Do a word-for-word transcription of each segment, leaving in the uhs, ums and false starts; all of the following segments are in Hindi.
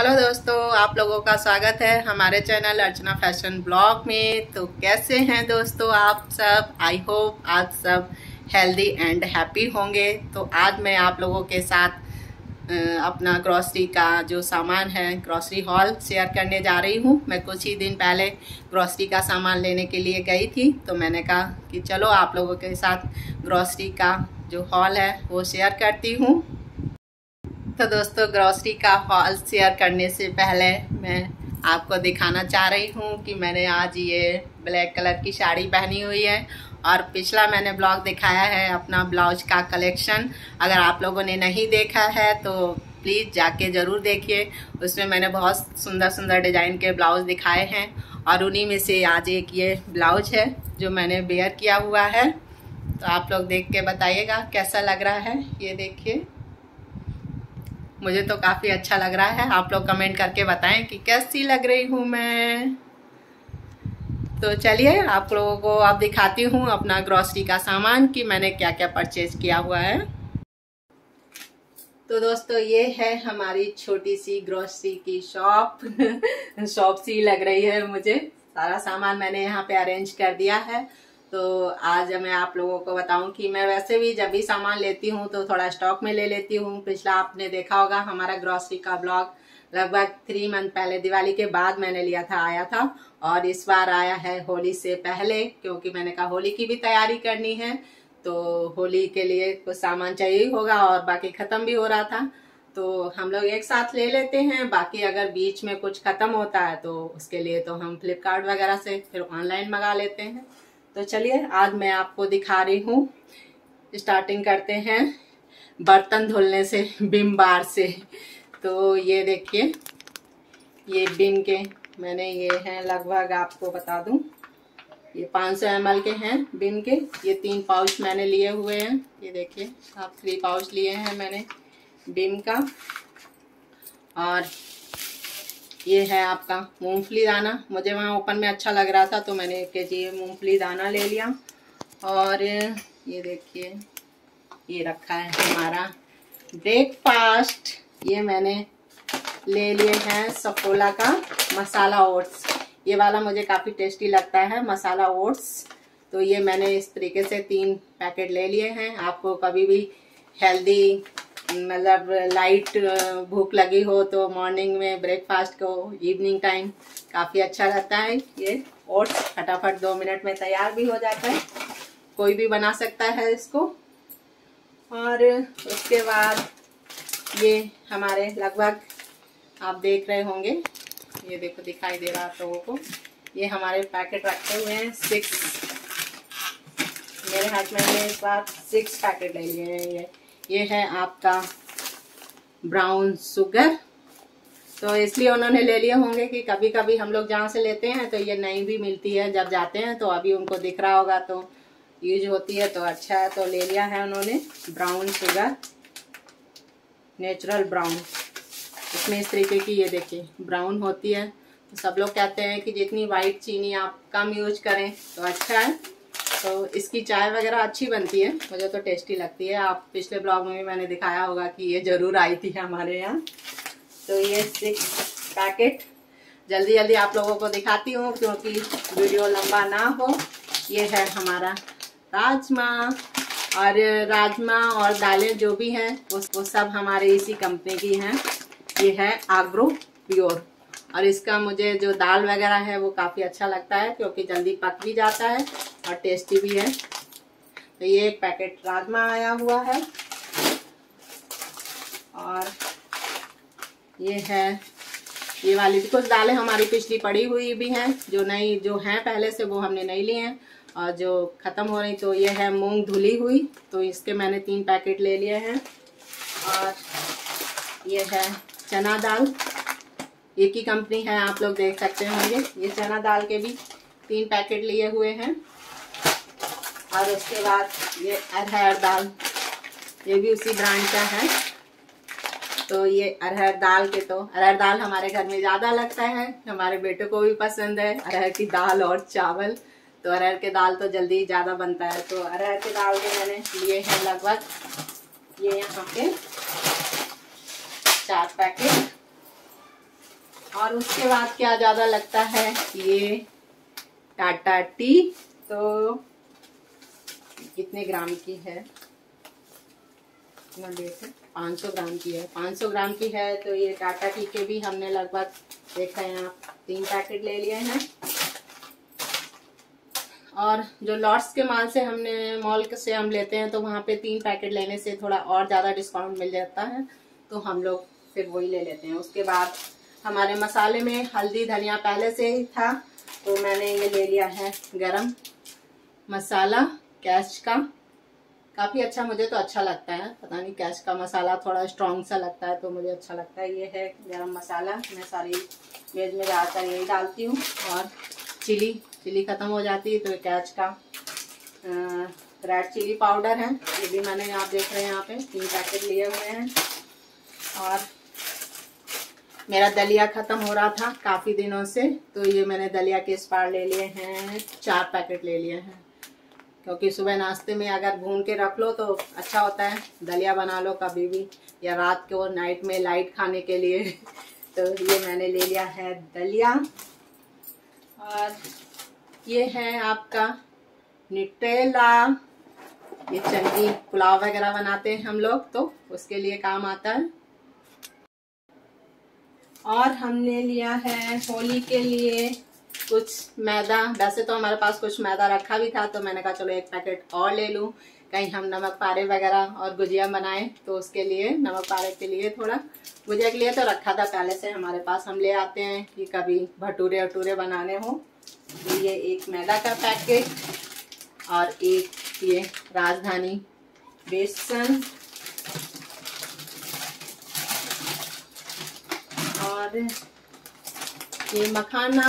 हेलो दोस्तों, आप लोगों का स्वागत है हमारे चैनल अर्चना फैशन ब्लॉग में। तो कैसे हैं दोस्तों आप सब? आई होप आप सब हेल्दी एंड हैप्पी होंगे। तो आज मैं आप लोगों के साथ अपना ग्रॉसरी का जो सामान है, ग्रॉसरी हॉल शेयर करने जा रही हूँ। मैं कुछ ही दिन पहले ग्रॉसरी का सामान लेने के लिए गई थी, तो मैंने कहा कि चलो आप लोगों के साथ ग्रॉसरी का जो हॉल है वो शेयर करती हूँ। तो दोस्तों, ग्रॉसरी का हॉल शेयर करने से पहले मैं आपको दिखाना चाह रही हूँ कि मैंने आज ये ब्लैक कलर की साड़ी पहनी हुई है और पिछला मैंने ब्लॉग दिखाया है अपना ब्लाउज का कलेक्शन। अगर आप लोगों ने नहीं देखा है तो प्लीज़ जाके ज़रूर देखिए। उसमें मैंने बहुत सुंदर सुंदर डिज़ाइन के ब्लाउज दिखाए हैं और उन्हीं में से आज एक ये ब्लाउज है जो मैंने वेयर किया हुआ है। तो आप लोग देख के बताइएगा कैसा लग रहा है। ये देखिए, मुझे तो काफ़ी अच्छा लग रहा है। आप लोग कमेंट करके बताएं कि कैसी लग रही हूँ मैं। तो चलिए आप लोगों को अब दिखाती हूँ अपना ग्रॉसरी का सामान कि मैंने क्या क्या परचेज किया हुआ है। तो दोस्तों, ये है हमारी छोटी सी ग्रॉसरी की शॉप शॉप सी लग रही है मुझे। सारा सामान मैंने यहाँ पे अरेंज कर दिया है। तो आज मैं आप लोगों को बताऊं कि मैं वैसे भी जब भी सामान लेती हूँ तो थोड़ा स्टॉक में ले लेती हूँ। पिछला आपने देखा होगा हमारा ग्रॉसरी का ब्लॉग लगभग थ्री मंथ पहले दिवाली के बाद मैंने लिया था, आया था। और इस बार आया है होली से पहले, क्योंकि मैंने कहा होली की भी तैयारी करनी है तो होली के लिए कुछ सामान चाहिए होगा और बाकी खत्म भी हो रहा था तो हम लोग एक साथ ले लेते हैं। बाकी अगर बीच में कुछ खत्म होता है तो उसके लिए तो हम फ्लिपकार्ट वगैरह से फिर ऑनलाइन मंगा लेते हैं। तो चलिए आज मैं आपको दिखा रही हूँ। स्टार्टिंग करते हैं बर्तन धुलने से, विम बार से। तो ये देखिए, ये विम के मैंने ये हैं, लगभग आपको बता दूं ये पाँच सौ एम एल के हैं विम के। ये तीन पाउच मैंने लिए हुए हैं। ये देखिए आप, थ्री पाउच लिए हैं मैंने विम का। और ये है आपका मूंगफली दाना। मुझे वहाँ ओपन में अच्छा लग रहा था तो मैंने एक के जी मूंगफली दाना ले लिया। और ये देखिए, ये रखा है हमारा ब्रेकफास्ट। ये मैंने ले लिए हैं सफोला का मसाला ओट्स। ये वाला मुझे काफ़ी टेस्टी लगता है मसाला ओट्स। तो ये मैंने इस तरीके से तीन पैकेट ले लिए हैं। आपको कभी भी हेल्दी मतलब लाइट भूख लगी हो तो मॉर्निंग में ब्रेकफास्ट को इवनिंग टाइम काफ़ी अच्छा रहता है। ये ओट्स फटाफट दो मिनट में तैयार भी हो जाता है, कोई भी बना सकता है इसको। और उसके बाद ये हमारे लगभग आप देख रहे होंगे, ये देखो दिखाई दे रहा आप लोगों को, ये हमारे पैकेट रखे हुए हैं सिक्स। मेरे हाथ में ये इस बार सिक्स पैकेट ले लिए हैं। ये ये है आपका ब्राउन शुगर। तो इसलिए उन्होंने ले लिए होंगे कि कभी कभी हम लोग जहाँ से लेते हैं तो ये नहीं भी मिलती है जब जाते हैं, तो अभी उनको दिख रहा होगा तो यूज होती है तो अच्छा है, तो ले लिया है उन्होंने ब्राउन शुगर, नेचुरल ब्राउन। इसमें इस तरीके की ये देखिए ब्राउन होती है। तो सब लोग कहते हैं कि जितनी वाइट चीनी आप कम यूज करें तो अच्छा है। तो इसकी चाय वगैरह अच्छी बनती है, मुझे तो टेस्टी लगती है। आप पिछले ब्लॉग में भी मैंने दिखाया होगा कि ये ज़रूर आई थी हमारे यहाँ। तो ये सिक्स पैकेट जल्दी जल्दी आप लोगों को दिखाती हूँ क्योंकि वीडियो लंबा ना हो। ये है हमारा राजमा, और राजमा और दालें जो भी हैं वो, वो सब हमारे इसी कंपनी की हैं। ये है आग्रो प्योर, और इसका मुझे जो दाल वगैरह है वो काफ़ी अच्छा लगता है क्योंकि जल्दी पक भी जाता है और टेस्टी भी है। तो ये एक पैकेट राजमा आया हुआ है। और ये है ये वाली कुछ दालें हमारी पिछली पड़ी हुई भी हैं, जो नई जो हैं पहले से वो हमने नहीं ली हैं और जो ख़त्म हो रही। तो ये है मूंग धुली हुई, तो इसके मैंने तीन पैकेट ले लिए हैं। और ये है चना दाल, एक ही कंपनी है, आप लोग देख सकते होंगे। ये चना दाल के भी तीन पैकेट लिए हुए हैं। और उसके बाद ये अरहर दाल, ये भी उसी ब्रांड का है। तो ये अरहर दाल के, तो अरहर दाल हमारे घर में ज़्यादा लगता है, हमारे बेटे को भी पसंद है अरहर की दाल और चावल। तो अरहर के दाल तो जल्दी ज़्यादा बनता है। तो अरहर के दाल के मैंने लिए हैं लगभग ये यहाँ पे चार पैकेट। और उसके बाद क्या ज़्यादा लगता है, ये टाटा टी। तो कितने ग्राम की है, पाँच सौ ग्राम की है, पाँच सौ ग्राम की है। तो ये टाटा टी के भी हमने लगभग देखा है आप तीन पैकेट ले लिए हैं। और जो लॉट्स के माल से हमने मॉल से हम लेते हैं तो वहाँ पे तीन पैकेट लेने से थोड़ा और ज़्यादा डिस्काउंट मिल जाता है, तो हम लोग फिर वही ले लेते हैं। उसके बाद हमारे मसाले में हल्दी धनिया पहले से ही था, तो मैंने ये ले लिया है गरम मसाला कैच का। काफ़ी अच्छा, मुझे तो अच्छा लगता है, पता नहीं कैच का मसाला थोड़ा स्ट्रॉन्ग सा लगता है तो मुझे अच्छा लगता है। ये है गरम मसाला, मैं सारी वेज में ज़्यादातर यही डालती हूँ। और चिली चिली ख़त्म हो जाती है तो कैच का रेड चिली पाउडर है, ये भी मैंने आप देख रहे हैं यहाँ पे तीन पैकेट लिए हुए हैं। और मेरा दलिया ख़त्म हो रहा था काफ़ी दिनों से, तो ये मैंने दलिया के इस बार ले लिए हैं, चार पैकेट ले लिए हैं। क्योंकि सुबह नाश्ते में अगर भून के रख लो तो अच्छा होता है, दलिया बना लो कभी भी, या रात को नाइट में लाइट खाने के लिए। तो ये मैंने ले लिया है दलिया। और ये है आपका न्यूट्रेला, ये चंगी पुलाव वगैरह बनाते हैं हम लोग तो उसके लिए काम आता है। और हमने लिया है होली के लिए कुछ मैदा, वैसे तो हमारे पास कुछ मैदा रखा भी था तो मैंने कहा चलो एक पैकेट और ले लूँ, कहीं हम नमक पारे वगैरह और गुजिया बनाएं तो उसके लिए, नमक पारे के लिए थोड़ा, गुजिया के लिए तो रखा था पहले से हमारे पास, हम ले आते हैं कि कभी भटूरे वटूरे बनाने हो। तो ये एक मैदा का पैकेट और एक ये राजधानी बेसन और ये मखाना,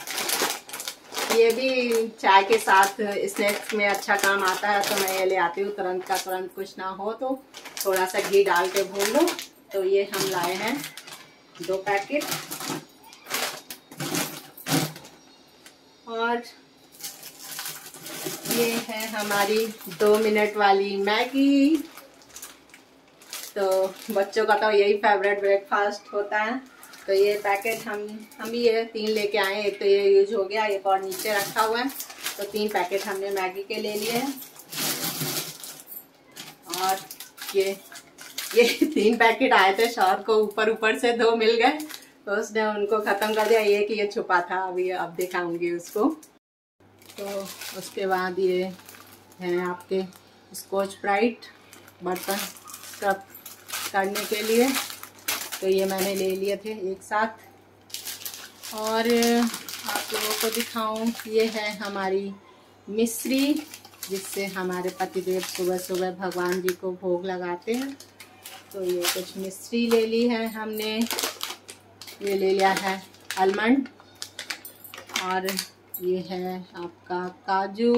ये भी चाय के साथ स्नैक्स में अच्छा काम आता है, तो मैं ये ले आती हूँ। तुरंत का तुरंत कुछ ना हो तो थोड़ा सा घी डाल के भून लो। तो ये हम लाए हैं दो पैकेट। और ये है हमारी दो मिनट वाली मैगी। तो बच्चों का तो यही फेवरेट ब्रेकफास्ट होता है। तो ये पैकेट हम हम भी ये तीन लेके आए, एक तो ये यूज हो गया, एक और नीचे रखा हुआ है, तो तीन पैकेट हमने मैगी के ले लिए हैं। और ये ये तीन पैकेट आए थे, शौहर को ऊपर ऊपर से दो मिल गए तो उसने उनको ख़त्म कर दिया, ये कि ये छुपा था, अभी अब दिखाऊंगी उसको। तो उसके बाद ये हैं आपके स्कॉच ब्राइट बर्तन स्क्रब करने के लिए, तो ये मैंने ले लिए थे एक साथ। और आप लोगों को दिखाऊं, ये है हमारी मिश्री, जिससे हमारे पतिदेव सुबह सुबह भगवान जी को भोग लगाते हैं। तो ये कुछ मिश्री ले ली है हमने। ये ले लिया है आलमंड, और ये है आपका काजू।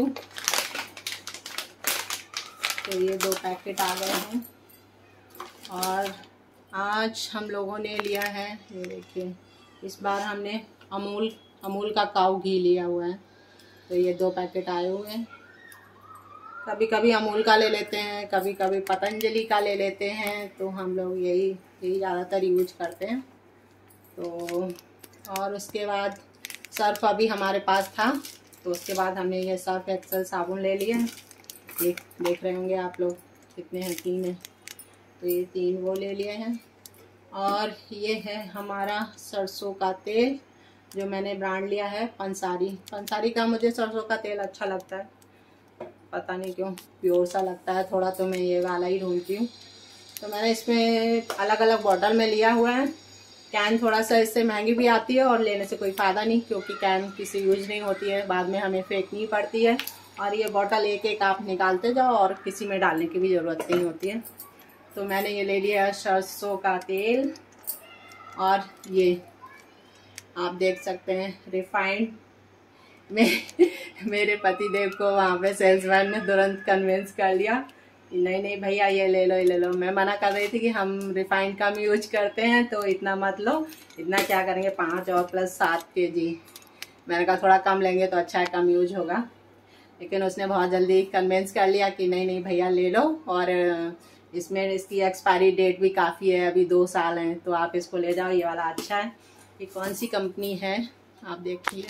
तो ये दो पैकेट आ गए हैं। और आज हम लोगों ने लिया है, ये देखिए, इस बार हमने अमूल अमूल का काऊ घी लिया हुआ है। तो ये दो पैकेट आए हुए हैं। कभी कभी अमूल का ले लेते हैं, कभी कभी पतंजलि का ले लेते हैं, तो हम लोग यही यही ज़्यादातर यूज करते हैं। तो और उसके बाद सर्फ अभी हमारे पास था, तो उसके बाद हमने ये सर्फ एक्सेल साबुन ले लिया। एक देख रहे होंगे आप लोग कितने हैं, तीन है, तो ये तीन वो ले लिए हैं। और ये है हमारा सरसों का तेल, जो मैंने ब्रांड लिया है पंसारी। पंसारी का मुझे सरसों का तेल अच्छा लगता है, पता नहीं क्यों, प्योर सा लगता है थोड़ा, तो मैं ये वाला ही ढूंढती हूँ। तो मैंने इसमें अलग अलग बॉटल में लिया हुआ है। कैन थोड़ा सा इससे महंगी भी आती है और लेने से कोई फ़ायदा नहीं, क्योंकि कैन किसी यूज नहीं होती है, बाद में हमें फेंकनी पड़ती है। और ये बॉटल एक एक आप निकालते जाओ और किसी में डालने की भी ज़रूरत नहीं होती है। तो मैंने ये ले लिया सरसों का तेल। और ये आप देख सकते हैं रिफाइंड। मैं मेरे पतिदेव को वहाँ पे सेल्समैन ने तुरंत कन्विंस कर लिया, नहीं नहीं भैया ये ले लो ये ले लो। मैं मना कर रही थी कि हम रिफाइंड कम यूज करते हैं तो इतना मत लो, इतना क्या करेंगे, पाँच और प्लस सात के जी। मैंने कहा थोड़ा कम लेंगे तो अच्छा है, कम यूज होगा। लेकिन उसने बहुत जल्दी कन्विंस कर लिया कि नहीं नहीं भैया ले लो, और इसमें इसकी एक्सपायरी डेट भी काफ़ी है, अभी दो साल हैं, तो आप इसको ले जाओ, ये वाला अच्छा है। ये कौन सी कंपनी है आप देखिए,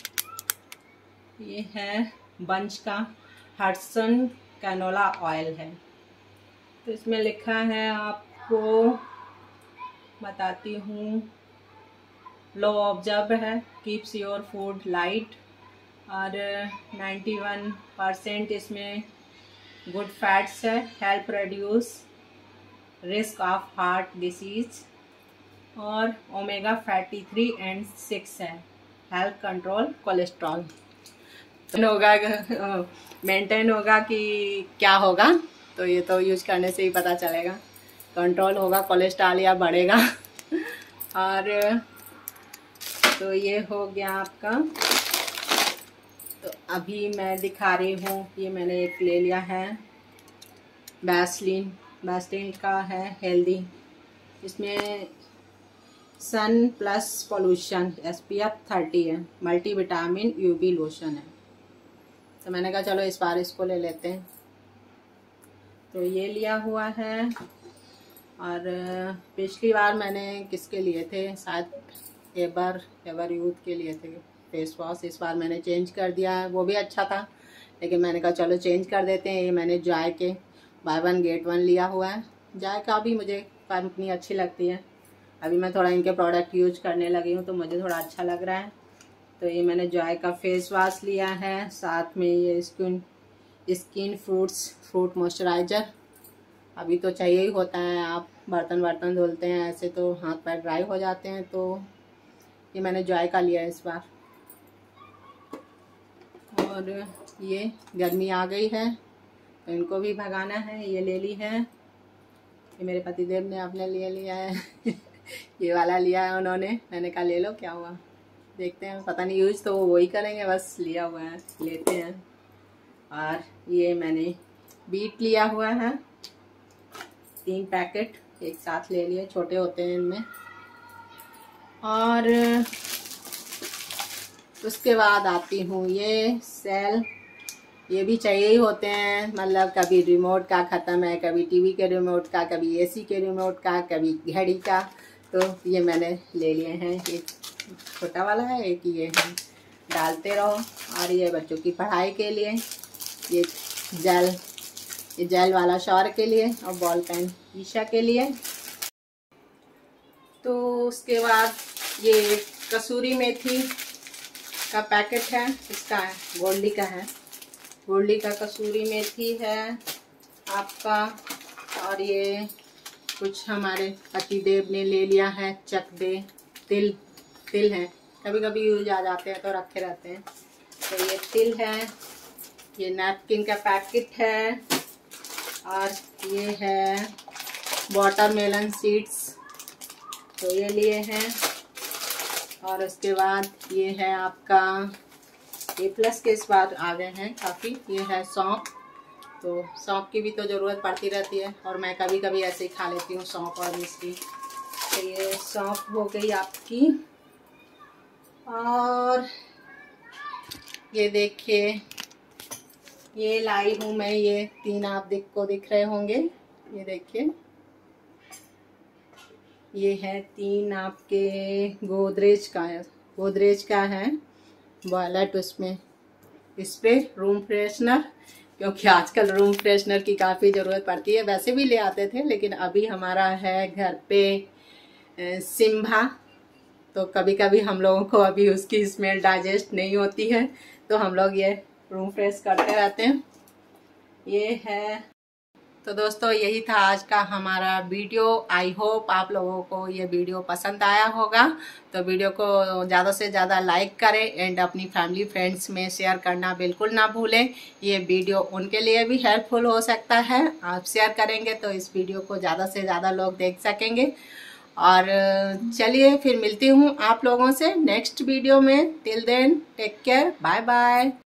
ये है बंच का हडसन कैनोला ऑयल है। तो इसमें लिखा है, आपको बताती हूँ, लो ऑब्जर्व है, कीप्स योर फूड लाइट, और इक्यानवे परसेंट इसमें गुड फैट्स है, help reduce risk of heart disease, और omega fatty three and six है, हेल्प कंट्रोल कोलेस्ट्रॉल। होगा मेंटेन होगा कि क्या होगा, तो ये तो यूज करने से ही पता चलेगा। कंट्रोल होगा कोलेस्ट्रॉल या बढ़ेगा। और तो ये हो गया आपका। तो अभी मैं दिखा रही हूँ, ये मैंने एक ले लिया है वैसलीन, वैसलीन का है हेल्दी। इसमें sun plus pollution S P F thirty है, मल्टी विटामिन यूवी लोशन है। तो मैंने कहा चलो इस बार इसको ले लेते हैं। तो ये लिया हुआ है। और पिछली बार मैंने किसके लिए थे, शायद एवर एवर यूथ के लिए थे फेस वॉश। इस बार मैंने चेंज कर दिया है, वो भी अच्छा था, लेकिन मैंने कहा चलो चेंज कर देते हैं। ये मैंने जॉय के बाय वन गेट वन लिया हुआ है। जॉय का भी मुझे कंपनी अच्छी लगती है। अभी मैं थोड़ा इनके प्रोडक्ट यूज करने लगी हूँ तो मुझे थोड़ा अच्छा लग रहा है। तो ये मैंने जॉय का फेस वॉश लिया है, साथ में ये skin skin fruits fruit moisturiser. अभी तो चाहिए ही होता है, आप बर्तन बर्तन धुलते हैं ऐसे तो हाथ पैर ड्राई हो जाते हैं। तो ये मैंने जॉय का लिया है इस बार। और ये गर्मी आ गई है तो इनको भी भगाना है, ये ले ली है। ये मेरे पतिदेव ने अपने लिए लिया है। ये वाला लिया है उन्होंने, मैंने कहा ले लो, क्या हुआ, देखते हैं, पता नहीं यूज तो वो वही करेंगे, बस लिया हुआ है, लेते हैं। और ये मैंने बीट लिया हुआ है, तीन पैकेट एक साथ ले लिए, छोटे होते हैं इनमें। और उसके बाद आती हूँ ये सेल, ये भी चाहिए ही होते हैं, मतलब कभी रिमोट का ख़त्म है, कभी टीवी के रिमोट का, कभी एसी के रिमोट का, कभी घड़ी का। तो ये मैंने ले लिए हैं, एक छोटा वाला है, एक ये है, डालते रहो। और ये बच्चों की पढ़ाई के लिए, ये जेल, ये जेल वाला शॉर के लिए, और बॉल पेन ईशा के लिए। तो उसके बाद ये कसूरी मेथी का पैकेट है, इसका है गोल्डी का है, गोल्डी का कसूरी मेथी है आपका। और ये कुछ हमारे पतिदेव ने ले लिया है चकदे तिल, तिल है, कभी कभी यूज आ जाते हैं तो रखे रहते हैं। तो ये तिल है, ये नैपकिन का पैकेट है, और ये है वाटरमेलन सीड्स, तो ये लिए हैं। और उसके बाद ये है आपका, ये प्लस के इस बार आ गए हैं काफ़ी, ये है सौंफ। तो सौंफ की भी तो ज़रूरत पड़ती रहती है, और मैं कभी कभी ऐसे ही खा लेती हूँ सौंफ और मिश्री। तो ये सौंफ हो गई आपकी। और ये देखिए, ये लाई हूँ मैं, ये तीन आप दिख को दिख रहे होंगे, ये देखिए, ये है तीन आपके गोदरेज का है, गोदरेज का है वॉलेट, उसमें स्प्रे रूम फ्रेशनर, क्योंकि आजकल रूम फ्रेशनर की काफ़ी ज़रूरत पड़ती है। वैसे भी ले आते थे, लेकिन अभी हमारा है घर पे सिम्भा, तो कभी कभी हम लोगों को अभी उसकी स्मेल डाइजेस्ट नहीं होती है, तो हम लोग ये रूम फ्रेश करते रहते हैं। ये है। तो दोस्तों यही था आज का हमारा वीडियो। आई होप आप लोगों को ये वीडियो पसंद आया होगा। तो वीडियो को ज़्यादा से ज़्यादा लाइक करें एंड अपनी फैमिली फ्रेंड्स में शेयर करना बिल्कुल ना भूलें। ये वीडियो उनके लिए भी हेल्पफुल हो सकता है, आप शेयर करेंगे तो इस वीडियो को ज़्यादा से ज़्यादा लोग देख सकेंगे। और चलिए फिर मिलती हूँ आप लोगों से नेक्स्ट वीडियो में। Till then take care, bye bye.